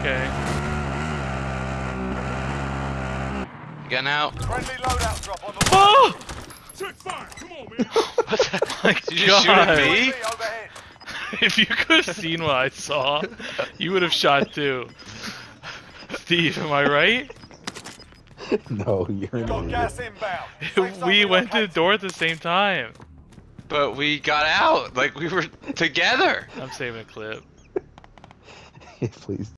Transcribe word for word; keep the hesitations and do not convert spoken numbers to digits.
Okay. Getting out. Friendly loadout drop on the Oh! Check fire! Come on, man! What the? My Did you just shoot at God. me? overhead. If you could have seen what I saw, you would have shot too. Steve, am I right? No, you're an Got idiot. gas inbound. Safe zone We went to the relocated. door at the same time. But we got out. Like we were together. I'm saving a clip. Please.